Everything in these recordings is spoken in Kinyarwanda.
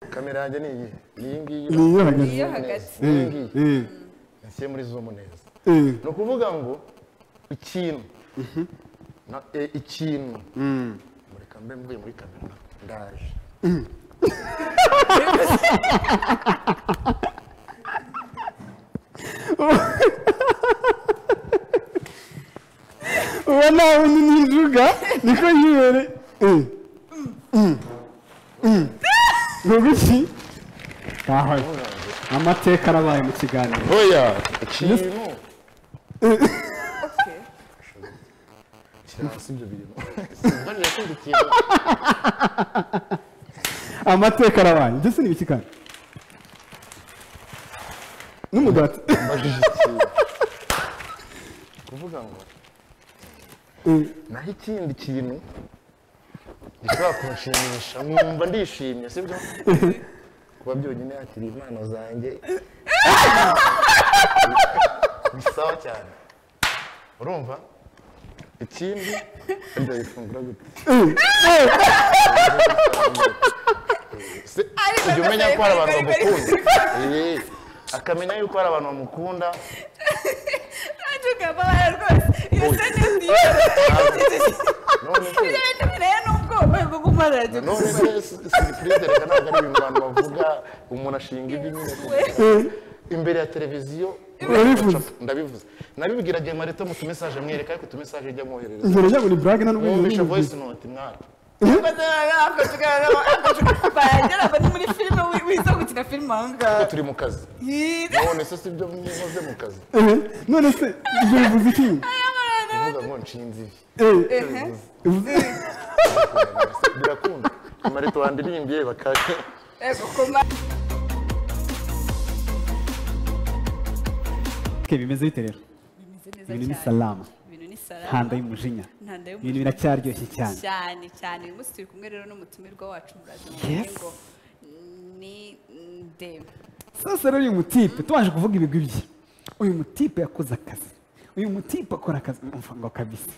kamera yanjye ni iyi niyo hagati nsiye muri zoom neza no kuvuga ngo ikintu ikintu mureka mbe mvuye muri kamera ndaje ubona undi nijuga niko yibere nuguki kahaye amateka arabaye mu kiganiro oya ikintu sibyo birimo mbanje yakindi kintu amateka arabaye ndetse n'ibikikana n'umugati mbajije ikintu kuvuga ngo naho ikindi kintu gishobora kunshimisha nkumva ndishimye sibyo kuba byonyine hakiri impano zanjye bisawa cyane urumva ikindi ibyo bifungura gute ujya umenya ko hari abantu bamukunda akamenya yuko hari abantu bamukunda none siripurize reka ntabwo ari ibintu abantu bavuga umuntu ashinga ivi nyine imbere ya televiziyo ndabivuze nabibwira gihe marito mu tumesaje mwereka ariko tumesaje ijya mwoherereza ngero cyangwa ni brag na n'ubwo bisha voice note mwana muri filime wiza gukina filime ahangaha turi mu kazi none se sibyo mwoze mu kazi none se ibyo bivuze iki uvuga ngo nshinze ivi birakunda marito wandirimbye bakake bimeze bite rero ibintu ni salama ntanda y'umujinya ibintu biracyaryoshye cyane cyane uyu munsi turi kumwe rero n'umutumirwa wacu murazi ngo ni Debe sasa rero uyu mutipe tubashe kuvuga ibigwi bye uyu mutipe yakoze akazi uyu mutipe akora akazi ngo kabisa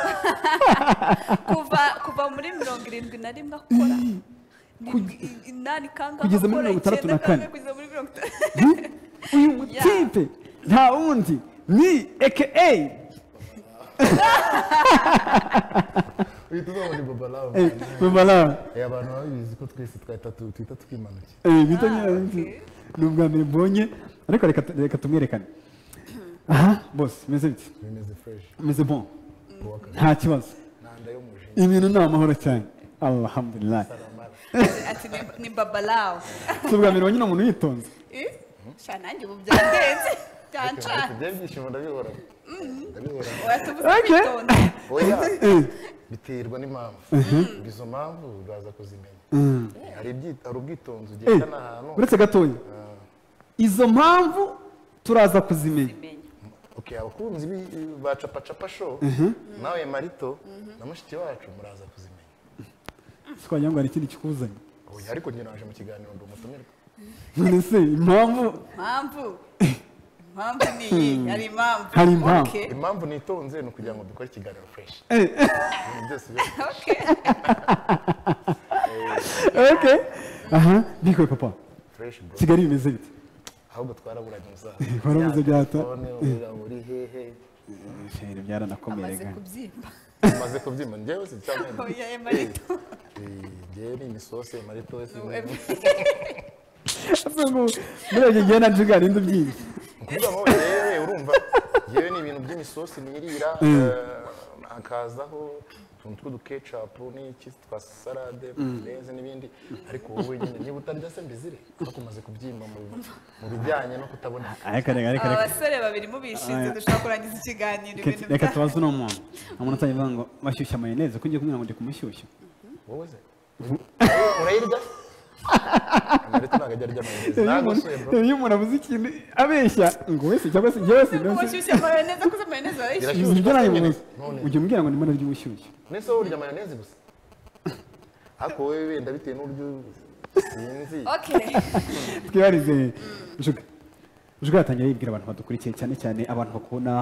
kuva muri 71 akora nani kanga kugeza muri 64 uyu mutipe nta wundi ni aka uhita uzabona Babalawo Babalawo abantu babizi ko twese twita twimanukiye bita nyine ni ubwa mbere mbonye ariko reka tumwerekane aha bose meze bite bimeze fresh meze bon nta kibazo ibintu ni amahoro cyane alhamdulillah ati ni Babalawo si ubwa mbere nyine umuntu yitonze sha nanjye ubu byagenze byishimo ndabihora oya biterwa n'impamvu izo mpamvu uraza kuzimenya hari ubwitonzi ugendana ahantu uretse gatoya izo mpamvu turaza kuzimenya abakunzi ba capacapa show nawe marito na mushiki wacu muraza kuzimenya twagira ngo hari ikindi kikuzanye ariko njye naje mu kiganiro ndi umutumirwa none se impamvu ni iyi hari impamvu impamvu nitonze ni ukugira ngo dukore ikiganiro fresh okay aha biko papa Kigali bimeze bite ahubwo twaraburanye musaza twarabuze byata uri hehe sheri byaranakomeye maze kubyimba njyewe si cyane oya marito njyewe ni sauce marito muri gihe najuga rindi byinshi kuvuga ngo yewe urumva yewe ni ibintu by'imisosi nirira akazaho utuntu tw'uduketchup n'iki twa salade neza n'ibindi ariko wowe nyine niba utarya se mbizire bakumaze kubyimba mu bijyanye no kutabona abasore babiri mubishinze dushobora kurangiza ikiganiro ibintu reka tubaze uno muntu atavuga ngo bashyushya mayoneze ko ugiye kumwira ngo ndi kumushyushya wowe se urayirya marito ntabwo ajya arya mayoneze iyo umuntu abuze ikintu abeshya ngo wese cyangwa se njyewe se umushyushya mayoneze akoze mayoneze arayishyushya ujya umbwira ngo ndimo narya ubushyushyu nese wowe urya mayoneze gusa ariko wowe wenda bitewe n'uburyo sinzi twibarize Juga yatangira yibwira abantu badukurikiye cyane cyane abantu bakubona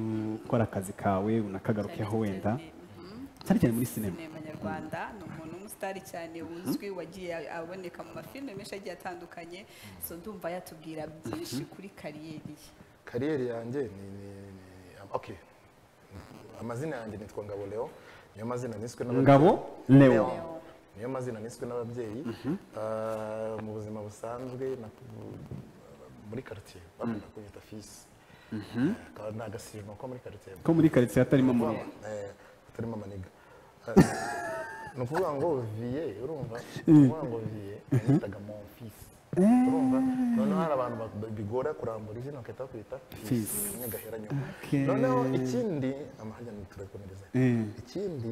ukora akazi kawe unakagarukeho wenda cyane cyane muri sinema nyarwanda ni umuntu umusitari cyane uzwi wagiye aboneka mu mafilime menshi agiye atandukanye so ndumva yatubwira byinshi kuri kariyeri yanjye ni okay amazina yanjye nitwa Ngabo Leo niyo mazina niswe n'ababyeyi Ngabo Leo niyo mazina niswe n'ababyeyi mu buzima busanzwe muri quartier bakunda kunyita fils kandi nagasirimo ko muri quartier atarimo muri atarimo maniga ni ukuvuga ngo Vie urumva ukuvuga ngo Vie yitaga mon fils urumva noneho hari abantu bigora kurambura izina bakahita bakwita fils nyagahera nyuma noneho ikindi amahanya turakomereza ikindi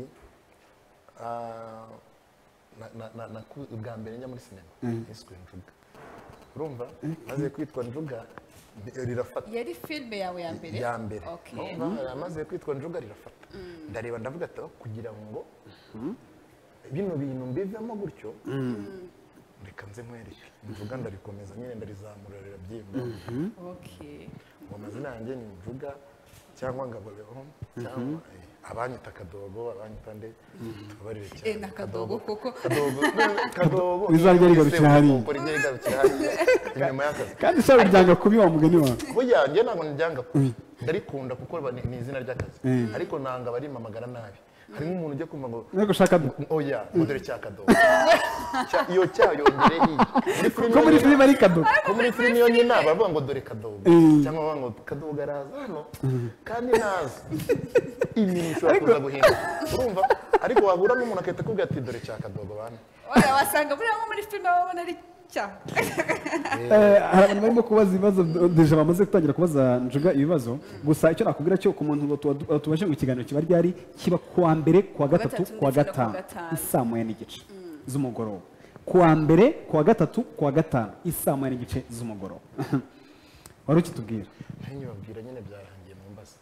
bwa mbere njya muri sinema yiswe Njuga urumva maze kwitwa Njuga rirafata yari filme yawe ya mbere maze kwitwa Njuga rirafata ndareba ndavuga ati kugira ngo bino bintu mbivemo gutyo reka nze nkwereke Njuga ndarikomeza nyine ndarizamura rirabyimba mu mazina yanjye ni Njuga cyangwa Ngabo Leo cyangwa abanyita Kadogo abanyita nde tubarire cyane na Kadogo koko Kadogo bizagera bicahari inyuma y'akazi kandi shawe byanga kubi wa mugani wawe burya njye ntabwo njyanga kubi ndarikunda kuko ni izina ry'akazi ariko nanga bari mamagara nabi hari nk'umuntu ujya kumva ngo nego shaka oya modere cya Kadogo iyo cyayo ngere hi muri filime ari Kadogo ko muri filime yo nyine bavuga ngo dore Kadogo cyangwa bavuga ngo Kadogo araza hano kandi naza ibintu bishobora kuza guhinduka urumva ariko wahura n'umuntu akahita akubwira ati dore cya Kadogo bana oya wasanga muri filime babona ari hari abantu barimo kubaza ibibazo deje bamaze gutangira kubaza Njuga ibibazo gusa icyo nakubwira cyo ku muntu tubaje mu kiganiro kiba ryari kiba kuwa mbere kuwa gatatu kuwa gatanu isaa moya n'igice z'umugoroba kuwa mbere kuwa gatatu kuwa gatanu isaa moya n'igice z'umugoroba wari ukitubwira ntibabwira nyine byarangiye mu mbaza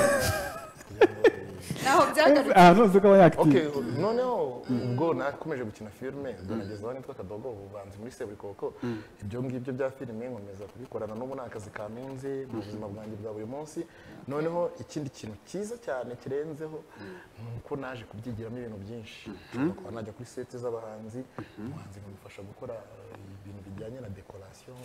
naho byagaruka nose ko yakitiye noneho ubwo nakomeje gukina filime nageze aho nitwa Kadogo ububanzi muri Seburikoko ibyo ngibyo bya filime nkomeza kubikorana n'ubu nakazi kanunze mu buzima bwanjye bwa buri munsi noneho ikindi kintu cyiza cyane kirenzeho nuko naje kubyigiramo ibintu byinshi kuba najya kuri sete z'abahanzi umuhanzi nkamufasha gukora ibintu bijyanye na decoration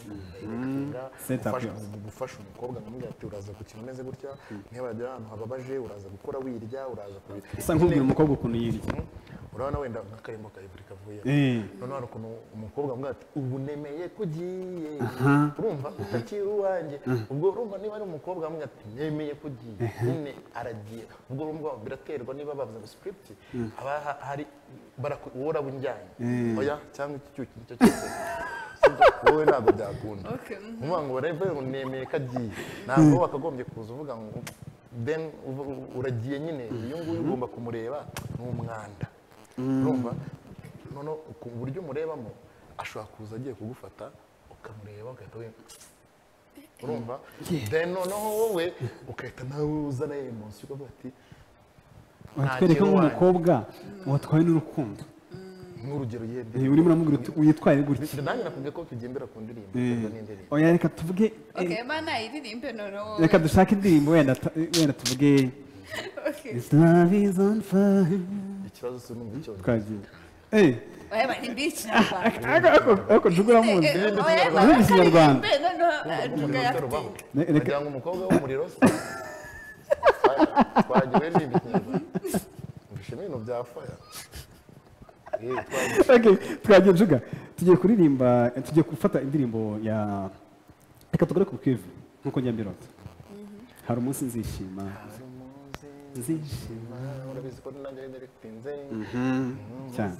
gufasha umukobwa nkamubwira ati uraza gukina umeze gutya niba wagera ahantu hababaje uraza gukora wirya uraza usa nk'ubwira umukobwa ukuntu yirya urabona wenda nk'akarembo ka Ivory kavuye noneho hari ukuntu umukobwa amubwira ati ubu nemeye ko ugiye urumva utakiri uwanjye ubwo urumva niba ari umukobwa amubwira ati nemeye ko ugiye nyine aragiye ubwo urumva biraterwa niba bavuze ngo script haba hari wowe uraba unjyanye oya cyangwa iki cyo cyose wowe ntabwo byakunda uvuga ngo barebe ngo nemeye ko agiye ntabwo bakagombye kuza uvuga ngo then uragiye nyine iyo nguyu ugomba kumureba n'umwanda urumva none ku buryo umurebamo ashobora kuza agiye kugufata ukamureba ugahita we urumva then noneho wowe ugahita nawe uzana emotion ukavuga ati watwereka nk'umukobwa watwaye n'urukundo nk'urugero yende urimo uramubwira uti uyitwaye gutya nanjye nakubwiye ko tugendera ku ndirimbo n'indirimbo oya reka tuvuge mana iririmbe noneho reka dushake indirimbo wenda tuvuge This love is on fire ikibazo si numva icyo twagiye oya bari mbici ariko Njuga muzi oya Ikinyarwanda Njuga yakiti kugira ngo umukobwa w'umuriro twagiwe n'ibikinyarwanda mbishime ibintu bya fire twagiye Njuga tugiye kuririmba tugiye gufata indirimbo ya reka tugore ku Kivu nkuko njya mbirota hari umunsi nzishima urabizi ko nanjye ndiretinze cyane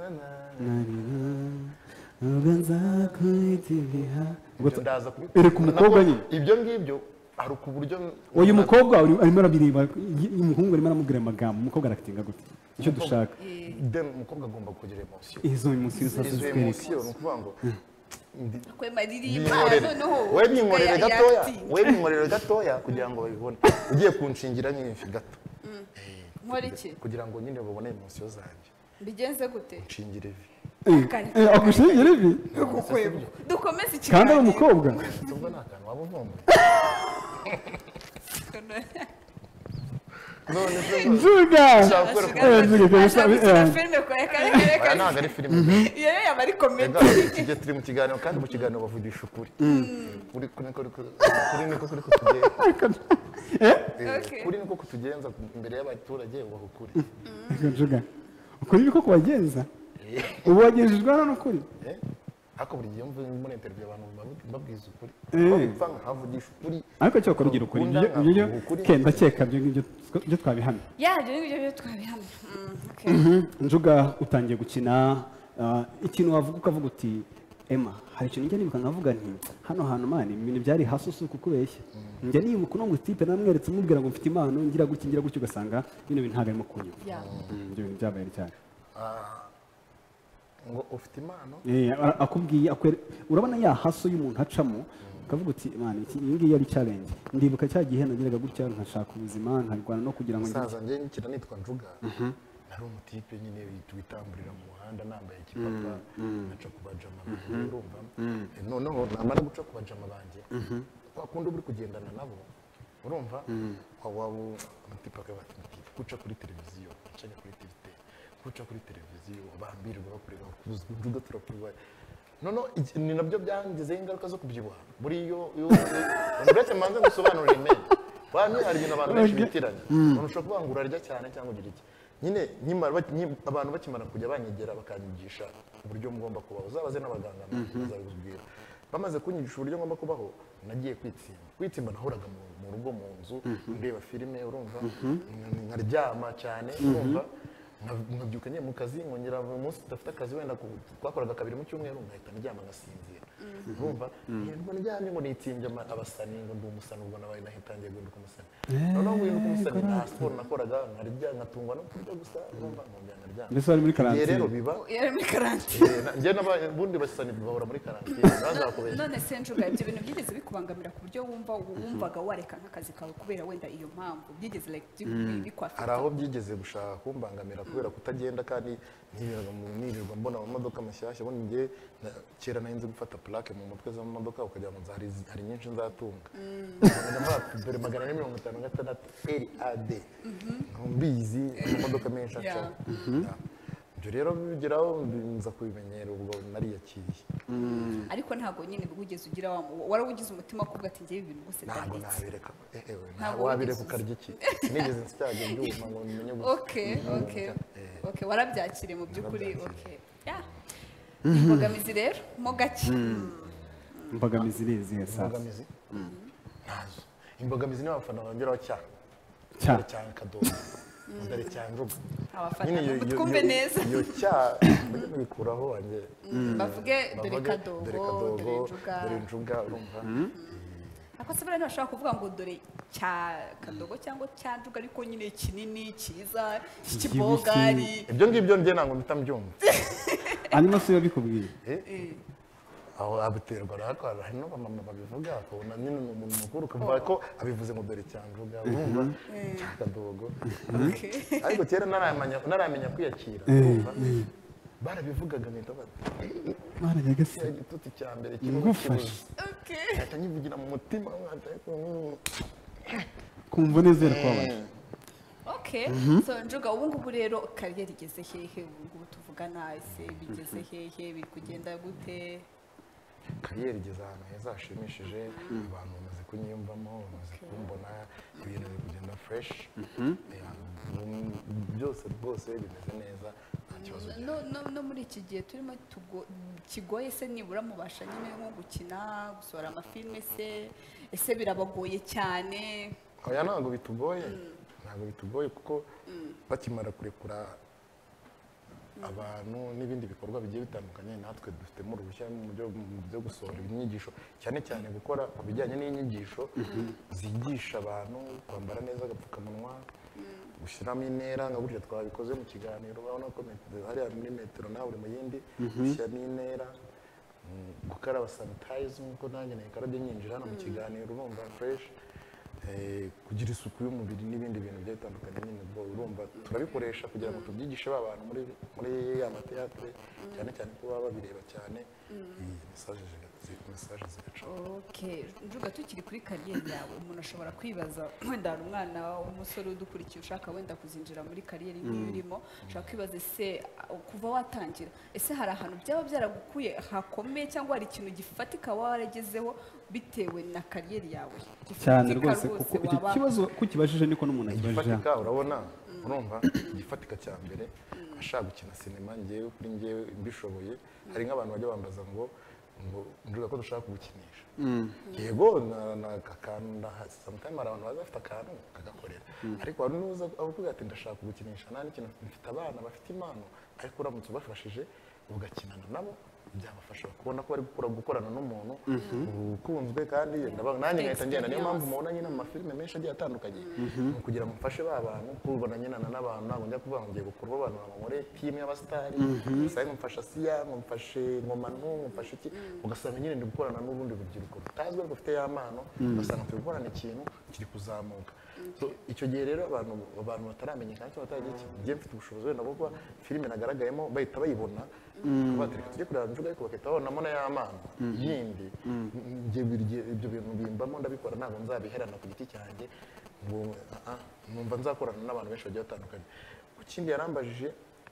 ubwo nzakwitiha ndaza ereka umukobwa nyine ibyo ngibyo hari ku buryo uyu mukobwa arimo arabireba umuhungu arimo aramubwira amagambo umukobwa arakitinga gute icyo dushaka umukobwa agomba kugira emotion izo emotion zose zitwereka ni ukuvuga ngo kwema ririmba noneho we binkorere gatoya kugira ngo babibone ugiye kunshingira nyinshi gato nkora iki kugira ngo nyine babone emotion zanjye bigenze gute nshingire ivi agushingire ivi dukomeze iki kandi ari umukobwa ubwo nta kantu waba uvumbuye none se Njuga ushaka gukora gukina filime kure kare aya ntabwo ari filime iyo yaba ari komedi tujye turi mu kiganiro kandi mu kiganiro bavugisha ukuri kuri niko kuri kutugenza kuri niko kutugenza imbere y'abaturage ubaha ukuri Njuga ukuri niko kubagenza ubu wagejejwe hano n'ukuri ariko buri gihe muri interview abantu babwiza ukuri bapfa nkavugisha ukuri ariko cyo kurugira ukuri ibyo kenda cyeka byo twabihamye ibyo twabihamye Njuga utangiye gukina ikintu wavuga ukavuga uti Emma hari ikintu njye nibuka nkavuga nti hano hantu mani ibintu byari hasusu kukubeshya njye niyo mukuno ngo tipe namweretse mubwira ngo mfite impano ngira gutyo ugasanga bino bintu ntabwo arimo kunyuma ibyo bintu byabaye cyane ngo ufite impano akubwiye urabona ya haso y'umuntu acamo ukavuga uti mani iyi ngiyi yari challenge ndibuka cya gihe nageraga gutya nkashaka ubuzima nkarwana no kugira ngo saza njye nkira nitwa Njuga nari umutipe nyine witamburira mu muhanda nambaye ikipapa naca kubajama urumva noneho namara guca kubajama banjye kwakundi uri kugendana nabo urumva wabo umutipe akabati guca kuri televiziyo acanya kuri TV guca kuri televiziyo bambirwa bakureba Njuga turakurwa nono ni nabyo byangizeho ingaruka zo kubyibuha buriyo uretse manze gusobanura imene bamwe hari ibintu abantu benshi bitiranya umuntu ushobora kuvuga ngo urarya cyane cyangwa ugira iki nyine abantu bakimara kujya banyegera bakanyigisha uburyo mugomba kubaho uzabaze n'abaganga bazabibwira bamaze kunyigisha uburyo ngomba kubaho nagiye kwitsimba nahoraga mu rugo mu nzu ndeba filime urumva nkaryama cyane urumva nkabyuka njye mu kazi nkongera umunsi tudafite akazi wenda twakoraga 2 mu cyumweru nkahita ndyama ngasinzira urumva ngo ndyamye ngo nitsimbye abasani ngo ndi umusani ubwo nabaye nahitangiye guhinduka umusani noneho guhinduka umusani nta siporo nakoraga nkarya nkatungwa no kurya gusa urumva nkongera nkaryama mbese wari muri karantine rero biba yari muri karantine njye n'abundi basani bahora muri karantine bazakubeshya none se Njuga ibyo bintu byigeze bikubangamira ku buryo wumvaga wareka nk'akazi kawe kubera wenda iyo mpamvu byigeze bikwafata hari aho byigeze gushaka kumbangamira kubera kutagenda kandi nirirwa mbona amamodoka mashyashya ubundi njye kera nahinze gufata plaque mu mutwe z'amamodoka ukagira ngo hari nyinshi nzatunga dore 456 LAD mbizi amamodoka menshi aca ibyo rero bigeraho nza kubimenyera ubwo nariyakiriye ariko ntabwo nyine wigeze ugira wari ugize umutima kuvuga ati ngiye ibintu bose ntabwo nabireka ntabwo wabireka ukarya iki sinigeze nsityaga ibyuma ngo menye gusa okay warabyakiriye mu by'ukuri imbogamizi rero mo gake imbogamizi ni izihe sasa imbogamizi ntazo imbogamizi ni abafana bongeraho cyane cyane kadobo dore cyane Njuga abafana twumve neza iyo cya bajya bikuraho wanjye bavuge dore kadogo dore Njuga urumva ako se bari bashaka kuvuga ngo dore cya kadogo cyangwa cya Njuga ariko nyine kinini cyiza kibogari ibyo ngibyo njye ntabwo mpita mbyumva hanyuma se bikubwiye aho abiterwa rakora hari n'abamama babivuga akabona nyine umuntu mukuru ukavuga ko abivuze ngo dore cya Njuga urumva cya kadogo ariko kera naramenya kwiyakira urumva barabivugaga nita bati Mana nyagase igituti cya mbere kimufashe atanyivugira mu mutima kumva nezera kwabaye so Njuga ubu ngubu rero kariyeri igeze hehe ubu ngubu tuvugana ese bigeze hehe biri kugenda gute kariyeri igeze ahantu heza hashimishije abantu bamaze kunyiyumvamo bamaze kumbona ibintu biri kugenda fresh byose rwose bimeze neza nta kibazo no muri iki gihe turimo kigoye se nibura mubasha nyine nko gukina gusohora amafilme se ese birabagoye cyane oya ntabwo bitugoye kuko bakimara kurekura abantu n'ibindi bikorwa bigiye bitandukanye natwe dufitemo uruhushya mu byo gusohora inyigisho cyane cyane gukora ku bijyanye n'inyigisho zigisha abantu kwambara neza agapfukamunwa gushyiramo intera nka burya twabikoze mu kiganiro urabona ko hariya muri metero nawe uri mu yindi gushyiramo intera gukaraba sanitayiza nk'uko nanjye nayikarabye nyinjira hano mu kiganiro urumva fresh kugira isuku y'umubiri n'ibindi bintu bigiye bitandukanye nyine urumva turabikoresha kugira ngo tubyigishe abantu muri ya mateyatere cyane cyane ko baba babireba cyane iyi mesaje zigaca. Okay, Njuga tukiri kuri kariyeri yawe umuntu ashobora kwibaza wenda hari umwana w'umusore udukurikiye ushaka wenda kuzinjira muri kariyeri nk'iyo urimo ushaka kwibaza ese kuva watangira ese hari ahantu byaba byaragukuye hakomeye cyangwa hari ikintu gifatika waba waragezeho bitewe na kariyeri yawe cyane rwose kuko iki kibazo kukibajije niko n'umuntu akibajije igifatika urabona urumva igifatika cya mbere ashaka gukina sinema ngewe kuri ngewe mbishoboye hari nk'abantu bajya bambaza ngo Njuga ko dushaka kugukinisha yego nakakanda sometimes hari abantu baza bafite akantu kagakorera ariko hari n'uza avuga ati ndashaka kugukinisha nta n'ikintu mfite abana bafite impano ariko uramutse ubafashije ugakinana nabo byabafasha kubona ko bari gukorana n'umuntu ukunzwe kandi nanjye ngahita ngenda niyo mpamvu mubona nyine mu mafilime menshi agiye atandukanye kugira ngo mfashe ba bantu kubona nyenana n'abantu ntabwo njya kuvuga ngo ngiye gukura abantu bamamore timu y'abasitari gusa nkumfasha Siya nkumfashe Nkomano nkumfashe iki ugasanga nyine ndi gukorana n'ubundi rubyiruko rutazwi ariko rufite y'amano ugasanga turi gukorana ikintu kiri kuzamuka icyo gihe rero abantu bataramenyekana cyangwa bataragira ikintu ngiye mfite ubushobozi wenda bwo kuba filime nagaragayemo bahita bayibona batereka tujye kureba Njuga ariko bagahita babonamo na y'amano yindi ibyo bintu bimbamo ndabikora ntabwo nzabiherana ku giti cyanjye ngo numva nzakorana n'abantu benshi bagiye batandukanye ku kindi yarambajije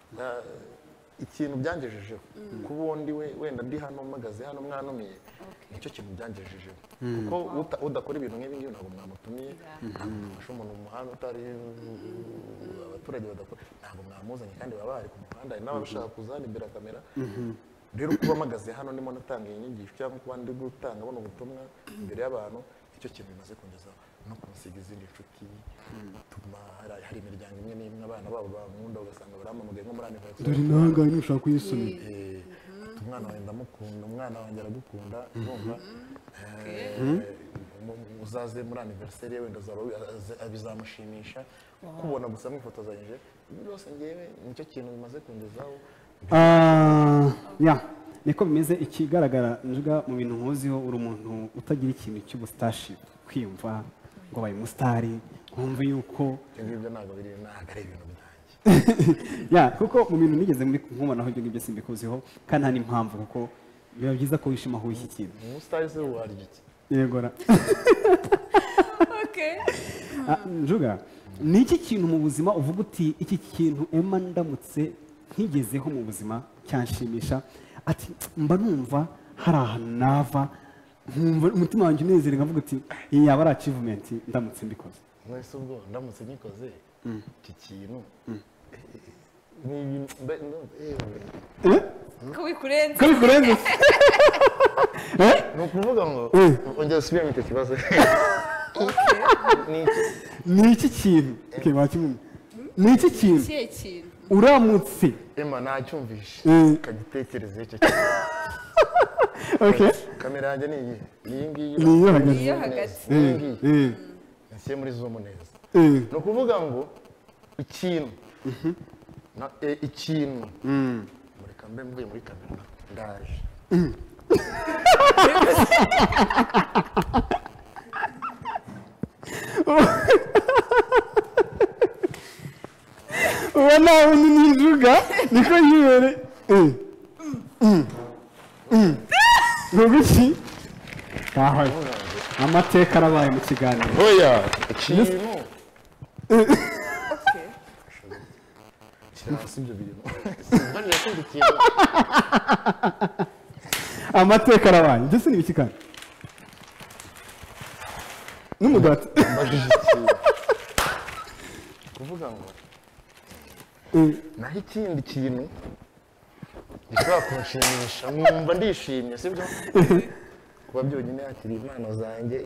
ikintu byangejejeho ku bundi wenda ndi hano mpagaze hano mwanumiye nicyo kintu byangejejeho kuko udakora ibintu nk'ibi ngibi ntabwo mwamutumiye ntabwo umuntu mu muhanda utari abaturage badakora ntabwo mwamuzanye kandi baba bari ku muhanda hari n'abashaka kuzana imbere ya kamera rero kuba mpagaze hano ndimo natanga inyigisho cyangwa kuba ndi gutanga buno butumwa imbere y'abantu icyo kintu bimaze kungezaho no kunsiga izindi nshuti tuma hari imiryango imwe n'imwe abana babo bankunda ugasanga barampamagaye nko muri anniversaire dore nangahe nushaka kuyisomera umwana wanjye ndamukunda umwana wanjye aragukunda urumva uzaze muri anniversaire wenda bizamushimisha kubona gusa mwifotozanyije byose ngewe nicyo kintu bimaze kungezaho niko bimeze ikigaragara Njuga mu bintu nkuziho uri umuntu utagira ikintu cy'ubustarship kwiyumva ngo baye umusitari nkumva yuko ibyo ntabwo ari ibintu byanjye kuko mu bintu nigeze nkubonaho ibyo ngibyo simbikuziho kandi nta n'impamvu kuko biba byiza ko wishima aho iki kintu umusitari se warya iki yegora Njuga ni iki kintu mu buzima uvuga uti iki kintu Emma ndamutse nkigezeho mu buzima cyanshimisha ati mba numva hari ahantu nava nkumva umutima wanjye unezere nkavuga uti iyi yaba ari achievement ndamutse mbikoze mwese ubwo ndamutse nyikoze iki kintu ko bikurenze ni ukuvuga ngo ongera usubiremo icyo kibazo ni iki kintu ni iki kintu uramutse Emma nacyumvishe ukagitekereza icyo kintu kamera yanjye ni iyi ngiyi niyo hagati nsiye muri zoom neza ni ukuvuga ngo ikintu mureka mbe mvuye muri kamera ndaje ubona ubu ni Njuga niko yibere nuguki amateka arabaye mu kiganiro oya ikintu si ibyo birimo simbanira kundi kintu amateka arabaye ibyo si n'ibiki kandi n'umugati mbajije ikintu kuvuga ngo naho ikindi kintu gishobora kunshimisha nkumva ndishimye sibyo kuba byonyine hakiri impano zanjye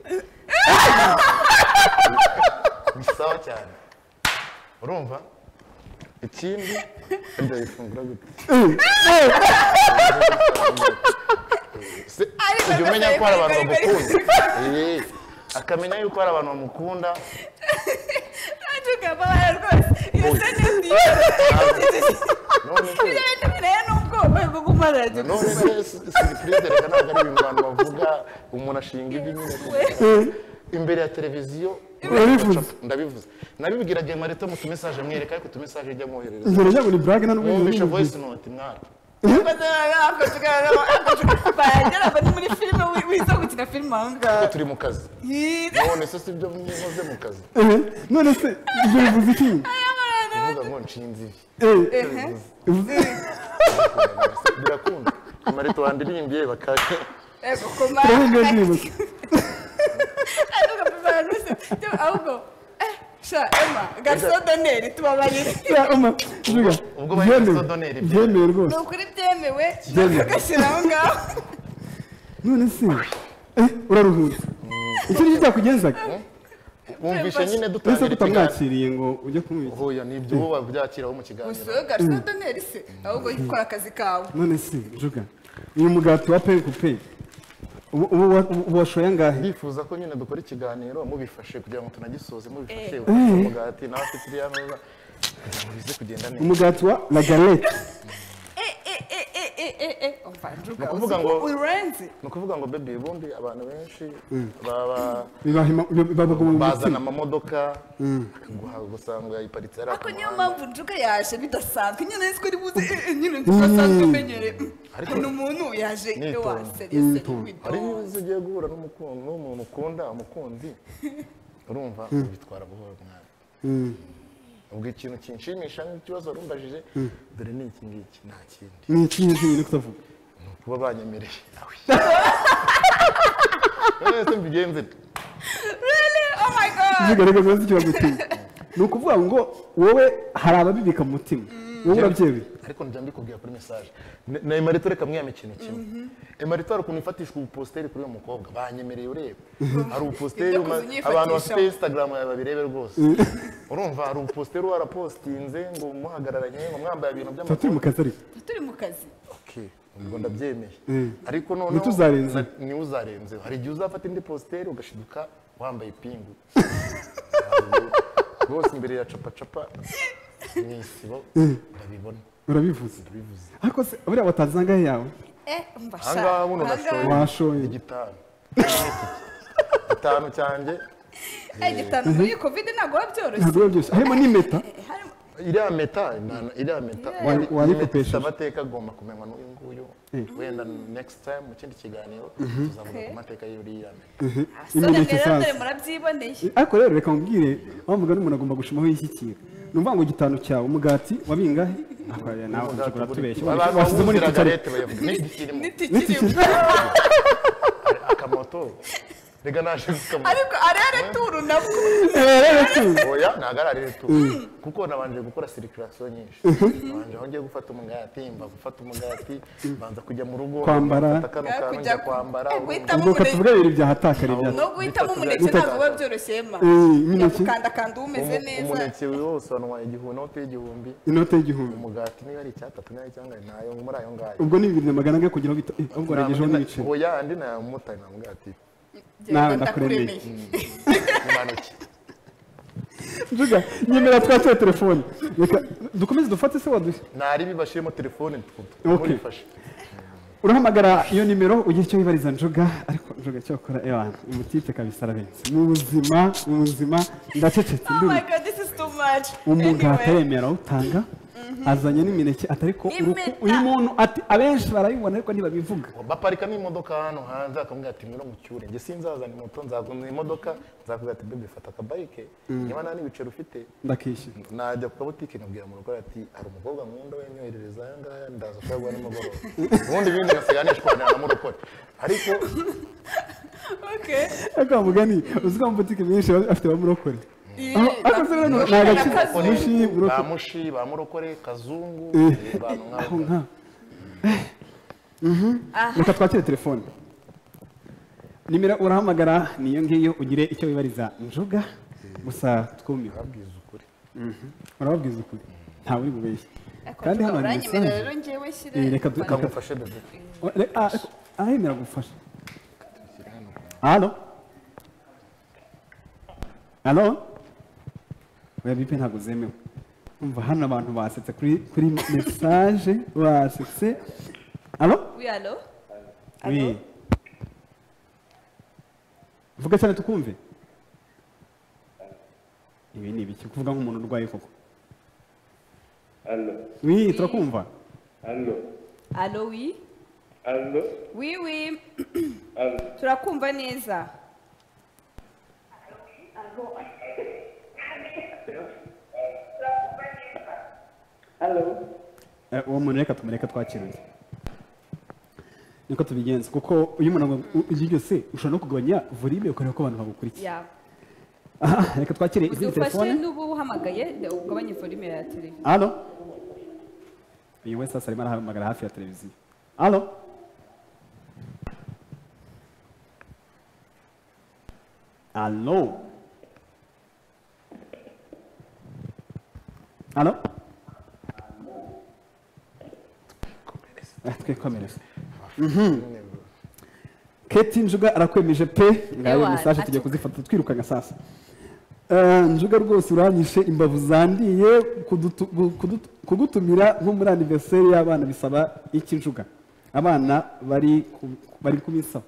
ni sawa cyane urumva ikindi ibyo bifungura gute ujya umenya ko hari abantu bagukunda akamenya yuko hari abantu bamukunda Njuga babaye rwose iyo sene ndiyo none se surprise reka ntabwo ari ibintu abantu bavuga umuntu ashinga ivi nyine imbere ya televiziyo ndabivuze nabibwiraga Marito mu tumesaje mwereka ariko tumesaje ijya mwoherereza njye ngo ni brag na numvisha voice note mwana bagera ni muri filime wiza gukina filime aho ngaho turi mu kazi none se si byo mwihoze mu kazi none se ibyo bivuze iki bivuga ngo nshinze birakunda amarito wandirimbiye bakaje ego komara ahubwo sha Emma garso doneri tubabarire ubwo bayiso doneri byemewe rwose ni ukuri byemewe bagashyira aho ngaho none se uraruhutse icyo ni cyo cyakugenzaga wumvishe nyine ese dutangira utamwakiriye ngo ujye kumwita hoya ni ibyo wowe byakiraho mu kiganiro gusa garso doneri se ahubwo ikora akazi kawe none se Njuga uyu mugati wa pe ku pe ubu washoye angahe ndifuza ko nyine dukora ikiganiro mubifashe kugira ngo tunagisoze mubifashe umugati nawe afite iriya meza kugira ngo bize kugenda neza umugati wa la galette ni ukuvuga ngo ni ukuvuga ngo baby ubundi abantu benshi bazana amamodoka gusanga yayiparitse ari ariko niyo mpamvu Njuga yaje bidasanzwe nyine nzi ko ari buze nyine tudasanzwe umenyereye ni umuntu yaje wa seriye ari ibibazo ugiye guhura n'umuntu ukunda umukunzi urumva ubitwara buhoro mwana ubwo ikintu kinshimisha nk'ikibazo warumbajije dore ni iki ngiki nta kindi ni iki ngiki kutavuga ni ukuba banyemereye ese mbigenze really oh my god Njuga reka nzi ikibazo kimwe ni ukuvuga ngo wowe hari ababibika mu mutima wowe urabyemeye ariko njya mbikubwira kuri message na Emarito reka mwiyame ikintu kimwe Emarito hari ukuntu ifatishwa ubuposteri kuri uyu mukobwa banyemereye ureba hari ubuposteri abantu bafite Instagram babirebe rwose urumva hari ubuposteri warapostinze ngo muhagararanye ngo mwambaye ibintu by'amakuru turi mu kazi ariko turi mu kazi okay ubwo ndabyemeye ariko none ntituzarenze ni uzarenze hari igihe uzafata indi posteri ugashiduka wambaye ipingu rwose imbere ya capa n'isibo ndabibona urabivuze ariko se buriya watanze angahe yawe ahangaha buno washoye igitanu cyanjye igitanu muri covid ntabwo byoroshye ntabwo byoroshye harimo n'impeta iriya meta wayikopesheje amateka agomba kumenywa n'uyu nguyu wenda next time mu kindi kiganiro tuzavuga ku mateka y'uriya imineke sasa murabyiboneye ariko rero reka nkubwire aho mugani umuntu agomba gushimaho yishyikira ni ukuvuga ngo gitanu cyawe umugati wabingahe nawe ushobora tubeshya washyizemo n'itikirimo akamoto rega naje gukamata ariko arere turu nabwo oya ntago arere turu kuko nabanje gukora circulation nyinshi nabanje aho ngiye gufata umugati mbanza kujya mu rugo kwambara kujya kwambara ubwo katuvuga ibintu byahatakara ibya no guhitamo umuneke ntabwo biba byoroshye Emma yakukandakanda umeze neza umuneke wose wanwaye igihumbi inote y'igihumbi umugati niba ari icyatatu nayo cyangwa nayo muri ayo ngayo ubwo ni 200 kugira ngo ahubwo regejeho n'ibiceri oya andi nayo mutari namugati nawe ndakuremeye Njuga nyemera twatse telefone reka dukomeze dufate se wadushye nari bibashiremo telefone murifashe urahamagara iyo nimero ugira icyo wibariza Njuga ariko Njuga cyo akora ewana umutipe kabisa arabenze mu buzima ndacecetse oh my god this is too much umugati yemera utanga azanye n'imineke atariko uyu muntu ati abenshi barabibona ariko ntibabivuga baparika n'imodoka hano hanze akamubwira ati ngiro mucyure nge sinzazana moto nzaguna imodoka nzakubwira ati bebe fata akabayike niba nta n'ibiceri ufite ndakishyura najya ku kabutike nkabwira mu rugo ati hari umukobwa nkunda wenyoherereza aya ngaya ndaza kuyagura nimugoroba ubundi ibindi ngasigaye nishwanira na murokore ariko okay aka mugani uziko mu butike menshi afite bamurokore bamushi bamurokore kazungu reka twakire telefone nimero urahamagara niyo ngiyo ugire icyo wibariza Njuga gusa twumiwe urababwiza ukuri ntawe uri bubeshye kandi hano hari message reka tukamufashe bebe ahemera gufasha Halo oya bipe ntabwo zemewe umva hano abantu basetse kuri message basetse Halo oui vuga cyane tukumve ibi ni ibiki kuvuga nk'umuntu urwaye koko oui turakumva Allo, oui. Allo? Oui, oui. Allo? Turakumva neza. Allo? uwo muntu reka tumureke twakiriye niko tubigenza kuko iyo umuntu ibyo byose ushobora no kugabanya volume ukareba ko abantu bagukurikiye Ya. aha reka twakire izindi Udufashe telefone n'ubu uhamagaye ugabanye volume ya televiziyo. halo uyu wese asa arimo arahamagara hafi ya televiziyo halo halo halo twikomereze Keti Njuga arakwemeje pe ngayo Ewa, message tugiye atuka. kuzifata twirukanga sasa Njuga rwose uranyishe imbavu zandiye kugutumira nko muri anniversaire y'abana bisaba iki Njuga abana bari kubisaba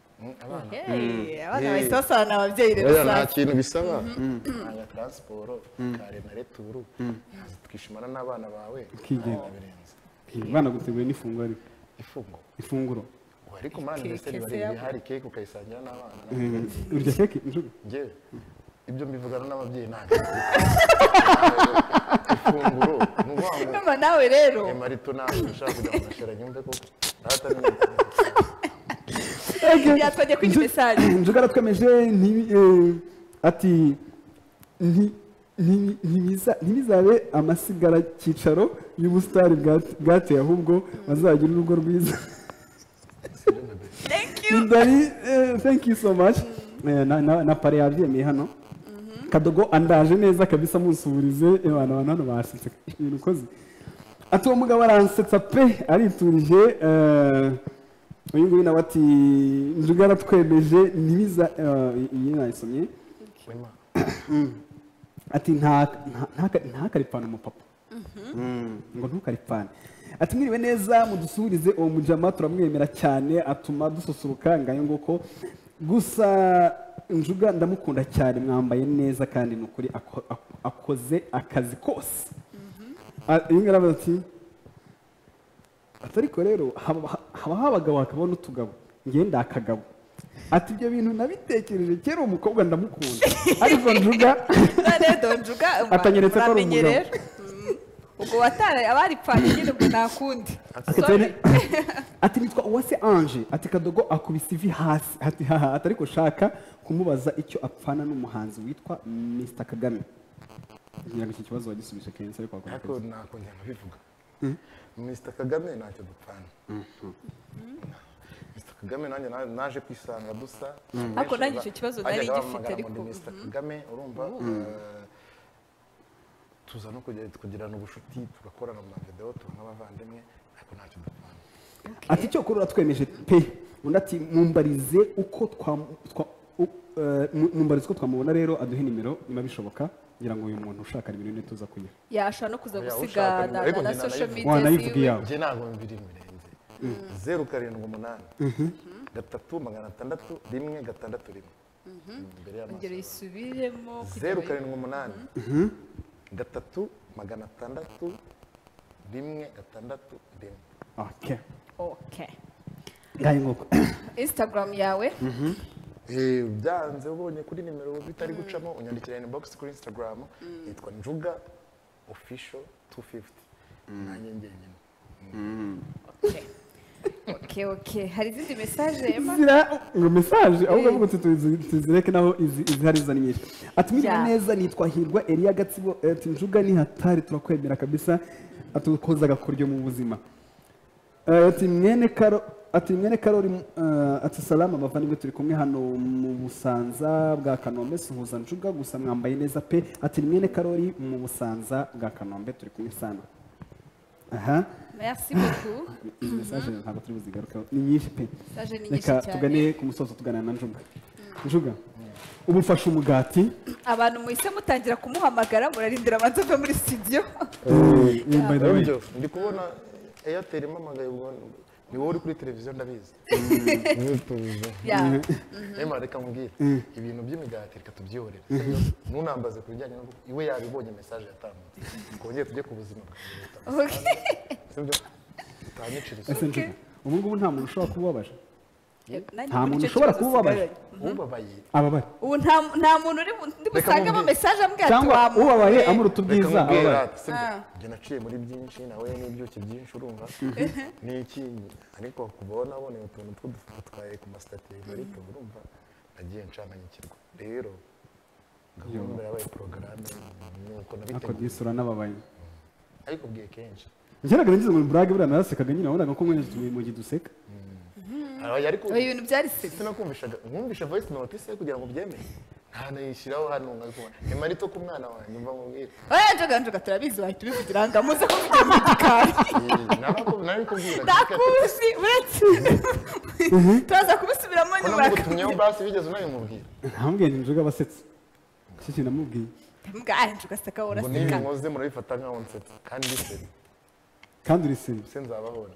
Abana bahise basana ababyeyi rero Oya, nta sasa. kintu bisaba aya transport kare na returu twishimana n'abana bawe Kigenda. birenze abana gutegura n'ifunguro ariko ifunguro ifunguro ariko muri anniversaire Keke bari se hari cake ukayisangira n'abana urya keke Njuga njyewe ibyo mbivugana n'ababyeyi ntabwo ifunguro ni ukuvuga ngo Numva nawe rero. marito ntabwo ushaka kujya mu mashuri nyumve ko data ni Yatwagiye kuri message. Njuga aratwemeje ati ntibizabe amasigara cyicaro y'ubusitani bwateye ahubwo bazagira urugo rwiza Thank you. Ndari thank you so much na pare yabyemeye hano Kadogo andaje neza kabisa munsubirize abantu hano basitse ibintu ukoze ati uwo mugabo aransetsa pe ariturije uyu nguyu nawe ati Njuga aratwemeje ntibiza iyi nayisomye ati ntakaripane umupapa ngo ntukaripane ati mwiriwe neza mudusuhurize uwo mujama turamwemera cyane atuma dususuruka ngayo nguko gusa Njuga ndamukunda cyane mwambaye neza kandi ni ukuri akoze akazi kose iyi ngarabu ati ariko rero habaho abagabo hakabaho n'utugabo ngenda akagabo ati ibyo bintu nabitekereje kera umukobwa ndamukunda ariko Njuga Rero Njuga atanyeretse ko ari umugabo rero. Ubwo watara abaripfanye nyine ubwo nta kundi. Sorry. ati nitwa Uwase Ange ati Kadogo akubise ivi hasi ati haha ati ariko shaka kumubaza icyo apfana n'umuhanzi witwa Mr Kagame ngira ngo iki kibazo wagisubije kenshi ariko wakora ariko nakongera nkabivuga Mr Kagame ntacyo dupfana Mr Kagame nanjye naje kwisanga dusa Ariko nanjye icyo kibazo nari gifite ariko Mr Kagame urumva tuza no kugirana ubucuti tugakorana mu mavideo tuba nk'abavandimwe ariko ntacyo dupfana ati cyo kurura twemeje pe undi ati mumbarize uko mumbarize uko twamubona rero aduhe nimero niba bishoboka ngira ngo uyu muntu ushaka nimero ne tuza kuyiha yashobora no kuza Oya, gusiga ushaka ariko na njye social nanayivuga. media Wanayivuga ziwe. iyawe. njye ntabwo mbiri mirenze 078 3 601 661 imbere Ongera y'amaso isubiremo 078 3 601 661 okay Okay. ngaye nguko Instagram yawe byanze ubonye kuri nimero bitari gucamo unyandikira inbox kuri Instagram yitwa Njuga official 250 nanjye ngenyine Okay. Hari izindi message Emma? zira ngo message ahubwo avuga ati tuzireke naho izihari za nyinshi ati mwiriwe Yeah. neza nitwa Hirwa Elia Gatsibo ati Njuga ni hatari turakwemera kabisa atukoza gakoryo mu buzima ati mwene Karori ati salama abavandimwe turi kumwe hano mu Busanza bwa Kanombe suhuza Njuga gusa mwambaye neza pe ati mwene Karori mu Busanza bwa Kanombe turi kumwe sana aha Merci beaucoup. izi message ntabwo turi buzigarukaho ni nyinshi pe Message ni nyinshi reka cyane. tugane ku musozo tuganira na Njuga Njuga ubu ufashe umugati Abantu muhise mutangira kumuhamagara murarindira abanza ave muri studio. by the way Ibyo ndi kubona Airtel impamagaye ubwo ni wowe uri kuri televiziyo ndabizi Yeah. Emma reka nkubwire ibintu by'imigati reka tubyihorere ntunambaze ku bijyanye no iwe yabibonye message yatambutse twongere tujye ku buzima bwawe Okay. sibyo utanyiciriza ese njuga ubu ngubu nta muntu ushobora kubabaje Nanjye nta muri muntu icyo ushobora kibazo kubabaje nsigaranye. ubabaye ababaye ubu nta muntu uri ndi busangemo mubwire. mesaje ambwira ati cyangwa wamuntu ubabaye we. amuruta reka ubwiza nkubwire ababaye ati sibyo njye naciye muri byinshi nawe n'ibyuki byinshi urumva ni iki ariko kuva aho naboneye utuntu tw'udufuka twaye ku masitati ariko urumva nagiye nshanganyikirwa rero gahunda yabaye porogaramu nuko ako nabiteguye disura n'ababaye ariko ubwiye kenshi njyanaga nagize ngo burage buriya narasekaga nyine wabonaga ko mwene tumenye mu gihe duseka ariko Oya, ibintu byari seri sinakumvishaga nkumvisha voice note se kugira ngo ubyemere ntanayishyiraho hano nkabikubona imarito ku mwana wanjye mva mubwire oya njoga turabizi wahita ubivugira ngo amuze kuvugira mu gikari nari kubwira ndakuzi uretse turaza kubisubiramo ko nyuma namugutumyeho basi bigeze unabimubwira ntambwiye ni njuga abasetsa iki kintu namubwiye mbwa njoga seka ngo niba uraseka nkoze murabifata nkaho nsetsa kandi biseri kandi uri seri se nzabahora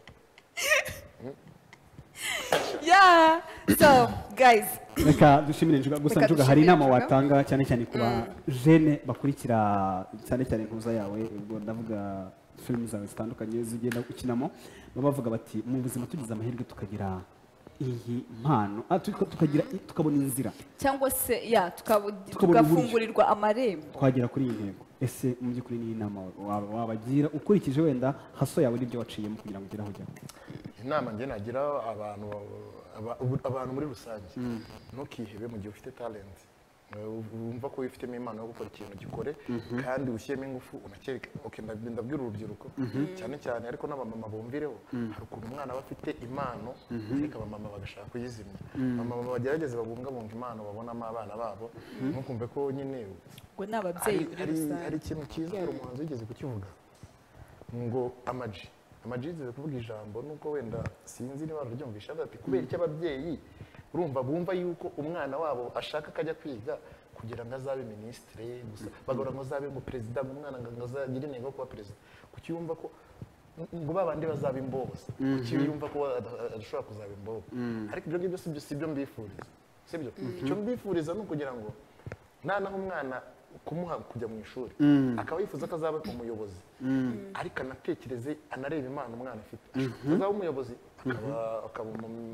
yeah so guys reka dushimire njuga gusa Reka njuga hari dushimire inama Njuga. watanga cyane cyane ku bajene bakurikira cyane cyane ntuza yawe ubwo ndavuga filime zawe zitandukanye zigenda ukinamo baba bavuga bati mu buzima tugize amahirwe tukagira iyi mpano tukabona inzira cyangwa se ya Tukabona tugafungurirwa amarembo twagera kuri iyi ntego ese mu by'ukuri ni inama wabagira ukurikije wenda haso yawe n'ibyo waciyemo kugira ngo ugere aho ujya inama njye nagira abantu muri rusange ntukihebe mu gihe ufite talent wumva ko wifitemo impano yo gukora ikintu gikore kandi ushyiremo ingufu unakereke ndabwira urubyiruko cyane cyane ariko n'abamama bumvireho hari ukuntu umwana aba afite impano ariko abamama bagashaka kuyizimya abamama bagerageze babungabunga impano babonamo abana babo ntukumve ko nyine ngo ni ababyeyi muri rusange hari ikintu cyiza hari umuhanzi wigeze kukivuga ngo amaji yigeze kuvuga ijambo nuko wenda sinzi niba wararyumvisha ati kubera iki ababyeyi urumva bumva yuko umwana wabo ashaka akajya kwiga kugira ngo azabe minisitiri gusa bagora ngo azabe ngo perezida ngo umwana ngo azagire intego yo kuba perezida kuki yumva ko ngo babandi bazaba imboza kuki yumva ko adashobora kuzaba imboza ariko ibyo ngibyo si byo mbifuriza sibyo icyo mbifuriza ni ukugira ngo naho umwana kumuha kujya mu ishuri akaba yifuza ko azaba umuyobozi ariko anatekereze anareba impano umwana afite azaba umuyobozi akaba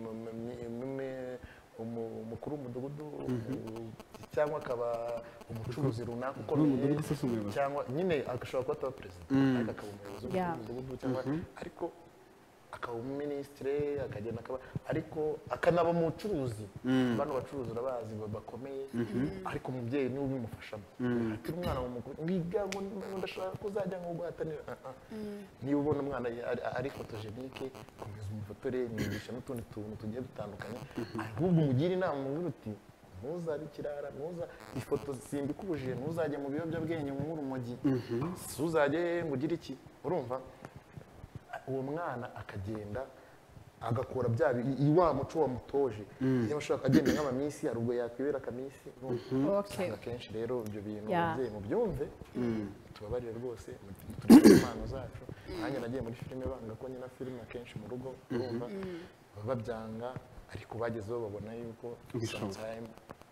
umukuru w'umudugudu cyangwa akaba umucuruzi runaka ukomeye cyangwa nyine agashobora kuba ataba perezida ariko akaba umuyobozi w'umudugudu cyangwa ariko akaba umuminisitiri akagenda akaba ariko akanaba umucuruzi bano bacuruzi urabazi bakomeye ariko umubyeyi niwe ubimufashamo atari umwana wiga ngo ndashaka kuzajya ngo guhatanira niba ubona umwana ari fotogenike komeza umufotore mwigisha n'utundi tuntu tugiye dutandukanye ahubwo umugire inama umubwira uti ntuzabe ikirara ifoto simbikubujije ntuzajye mu biyobyabwenge nk'urumogi ntuzajye ngo ugire iki urumva uwo mwana akagenda agakora bya wa muco wamutoje niba ashaka agenda nk'amamisi hari ubwo yakwibera akamisi akenshi rero ibyo bintu ababyeyi mubyumve tubabarire rwose turebe impano zacu nanjye nagiye muri filime banga ko nyina filime akenshi mu rugo urumva babyanga ariko bagezeho babona yuko sometime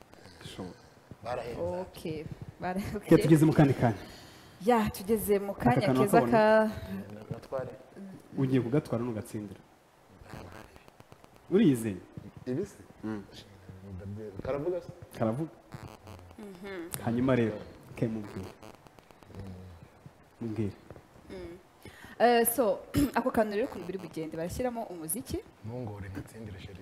barahenze tugeze mu kandi kanya tugeze mu kanya keza ka natware ugiye kugatwara n'ugatsindira uriyizeye ibisi karavuga se karavuga hanyuma rero ke mubwire so ako kantu rero ukuntu biri bugende barashyiramo umuziki ntungore ngatsindire sheri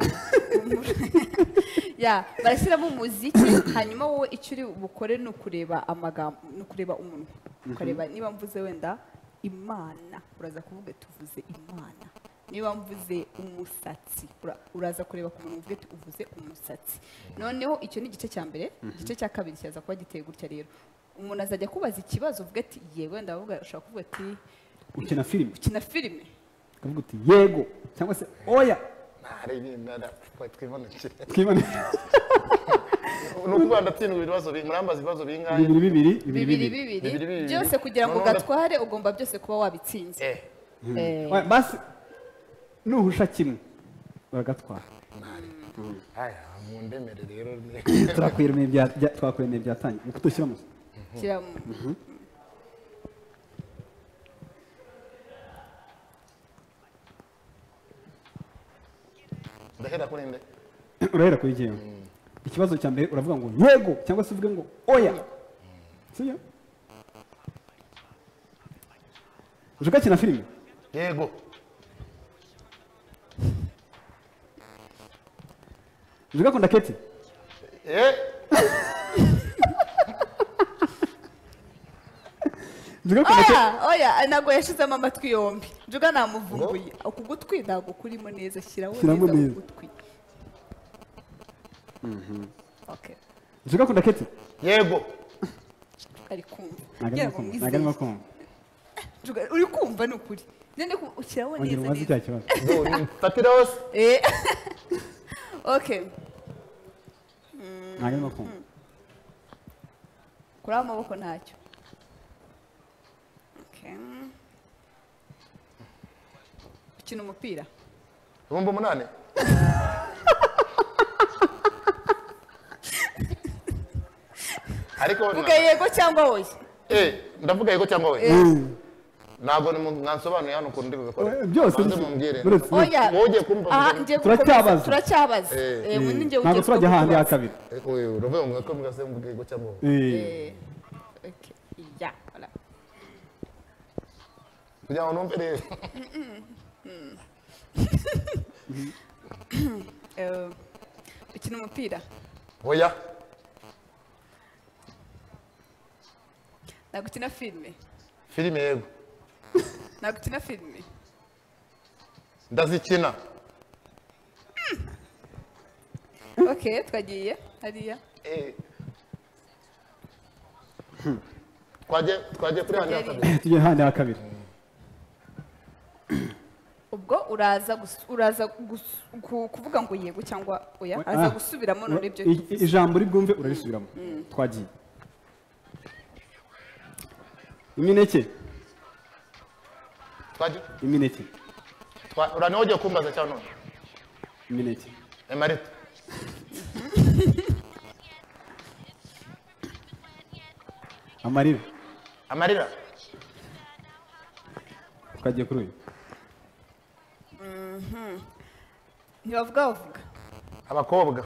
barashyiramo umuziki hanyuma wowe icyo uri bukore ni ukureba amagambo ni ukureba umuntu ukareba niba mvuze wenda imana uraza kuvuga tuvuze imana niba mvuze umusatsi uraza kureba ku muntu uvuge uvuze umusatsi noneho icyo ni igice cya mbere igice cya kabiri cyaza kuba giteye gutya rero umuntu azajya kubaza ikibazo uvuga ati yewe ndavuga ushaka kuvuga ati ukina filime ukavuga uti yego cyangwa se oya twibonekere twibonekere ni ukuvuga ndatsindwa ibibazo murambaza ibibazo bingahe bibiri byose kugira ngo ugatware ugomba byose kuba wabitsinze basi nuhusha kimwe uragatwara mu ndemere rero twakwemeye byatangiye ni kudushyiramo ndahera kuri nde urahera kuri jyewe ikibazo cya mbere uravuga ngo yego cyangwa se uvuge ngo oya sibyo Njuga kina filime yego Njuga akunda keti Njuga akunda keti oya ntabwo yashizemo amatwi yombi Njuga namuvumbuye ku gutwi ntabwo kurimo neza shyiraho Shyiramo neza neza. ku gutwi okay Njuga akunda keti yego ari kumva ntabwo Ngira arimo ngo kumva mwizeye. ntabwo arimo kumva Njuga uri kumva ni ukuri none ushyiraho ongera neza umubaze neza cya kibazo ngo mfatire hose okay ntabwo arimo kumva kuri amaboko ntacyo okay ukina umupira ibihumbi 8 ariko vuga yego cyangwa oya ndavuga yego cyangwa we ntabwo mwansobanuye hano ukuntu ndi bubikore byose Banze mumbwire uretse oya wowe kumva aha mbere. ngiye Turacyabaza. turacyabaza undi ngiye ntabwo turajya hahandi ya kabiri uravuga ngo ko mugase mvuga yego cyangwa we okay ya voilà kugira ngo numve rero ukina umupira oya ntabwo ukina filime filime yego ntabwo ukina filime ndazikina okay twagiye hariya twagiye kuri handi ya kabiri tugiye hahandi ya kabiri ubwo uraza kuvuga ngo yego cyangwa oya aza gusubiramo none ibyo ijambo ribwumve urarisubiramo twagiye imineke twagiye imineke uraniho ugiye kumbaza cyangwa none imineke emarita amarira amarira twagiye kuri uyu ntibavuga bavuga abakobwa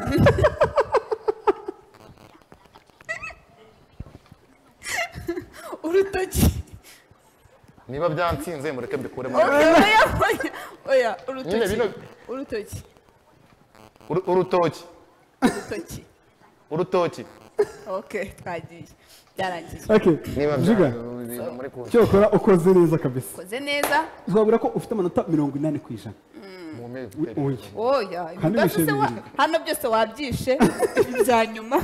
urutoki niba byansinze mureke mbikuremo oya Nyine bino- urutoki urutoki urutoki urutoki okay twagiye byarangiye okay niba Njuga byansinze muri kuza cyokora ukoze neza kabisa koze neza twabwira ko ufite amanota 80%. Oya oya Kandi ibibazo se bishimye bibiri. hano byose wabyishe ibya nyuma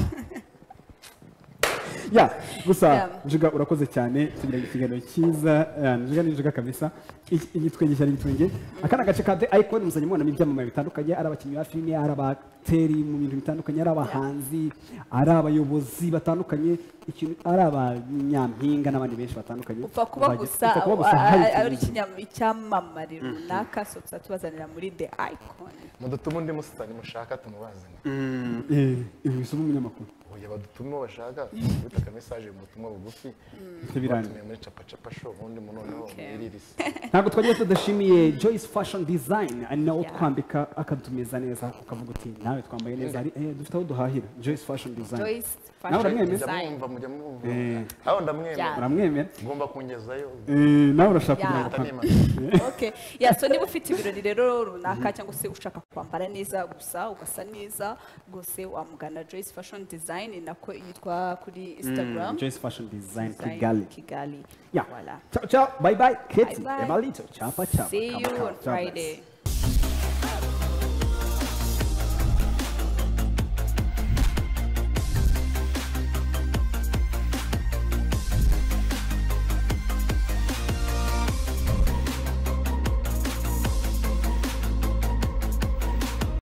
ya gusa Yeah. Njuga urakoze cyane tugira ikiganiro cyiza Njuga ni Njuga kabisa igitwenge cyari igitwenge akana gace ka The Icon muzanye mubona ibyamamare bitandukanye ari abakinnyi ba filime ari abateri mu bintu bitandukanye ari abahanzi ari abayobozi batandukanye ari abanyampinga n'abandi benshi batandukanye upfa kuba gusa hari ari ikintu. icyamamare runaka so tuzatubazanira muri The Icon mudutume undi musitani mushaka tumubazane ibi bisoma umunyamakuru oya badutume uwo bashaka bita ka message mu butumwa bugufi Ntibirane. batumiye muri capa show ubundi munoneho mwiririze ntabwo twagiye tudashimiye Joyce Fashion Design ari nawe twambika akadutumiza neza ukavuga uti nawe twambaye neza dufite aho duhahira Joyce Fashion Design Joyce nawe Fashion uramwemera Design mujya mwumva Eh. aho ndamwemera Yeah. uramwemera ngomba kungezayo nawe urashaka Yeah. kugira ngo okay yeah so niba ufite ibirori rero runaka cyangwa se ushaka kwambara neza gusa ugasa neza rwose wamugana Joyce Fashion Design nako yitwa kuri Instagram Joyce Fashion Design Design Kigali Kigali yeah voilà ciao ciao bye bye Katie Bye bye. Emalito chapa chapa see you Come, come, on God bless. Friday